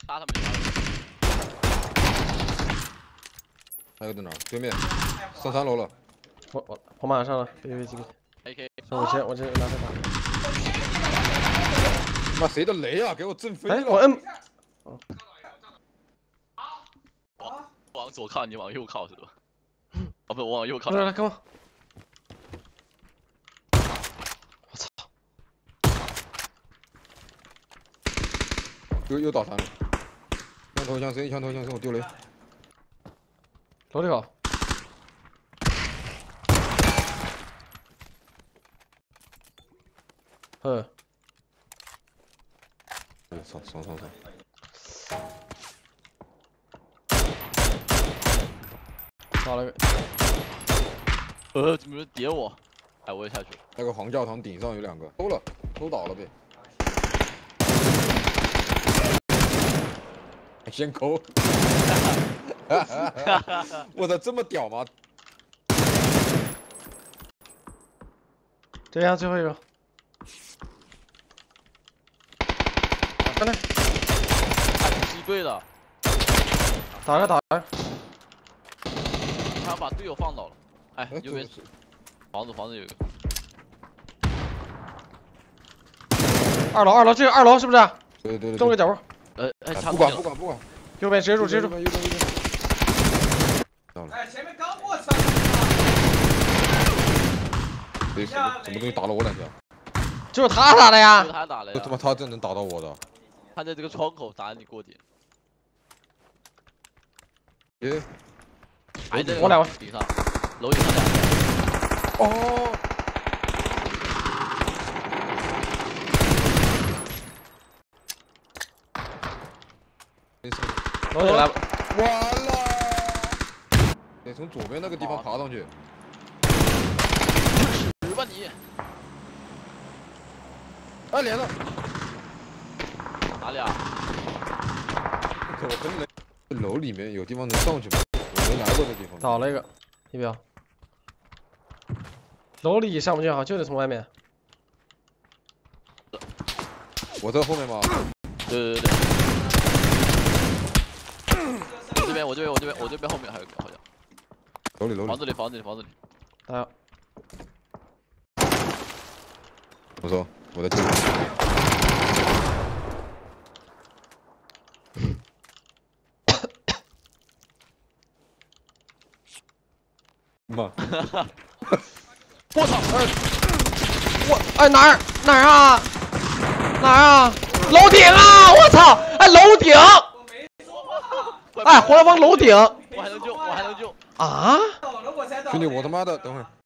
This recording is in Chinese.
杀他们！ 还有在哪？对面，上3楼了。 我马上上了，别急。 AK， 我先拿这把。 妈，谁的雷啊？给我震飞了！ 哎，我摁。 往左靠，你往右靠是吧？哦，不，我往右靠。 来，跟我。我操！ 又倒3了。枪头枪声，我丢雷。 楼里搞。 爽！ 打了个。 怎么有人点我？哎，我也下去了。 那个黄教堂顶上有2个，都倒了呗。先抠。我操，这么屌吗？ 这样最后一个。上来。 击对了。 打个。 他把队友放倒了。哎，右边房子有一个。 二楼，这个2楼是不是？ 对。 中个脚步。 不管。 右边直住。 右边。 哎，前面刚过去。 什么东西打了我2下？ 就是他打的呀！ 就是他打的呀！ 他妈他真能打到我的？ 他在这个窗口打你过点。 我来。 顶上，楼顶上2个。 哦。 楼顶来。 完了！得从左边那个地方爬上去。 死吧你！ 哎，连了。 哪里啊？ 我跟雷。楼里面有地方能上去吗？我没来过这地方。 倒了一个，一标。楼里上不去，好，就得从外面。 我在后面吗？ 对。我这边后面还有一个好像。 楼里。 房子里。 打呀！ 我说我在这里。妈！ 我操！ 哪儿啊？楼顶啊！我操！哎，楼顶！哎，胡辣帮楼顶！ 我还能救。 啊！ 兄弟，我他妈的，等会儿。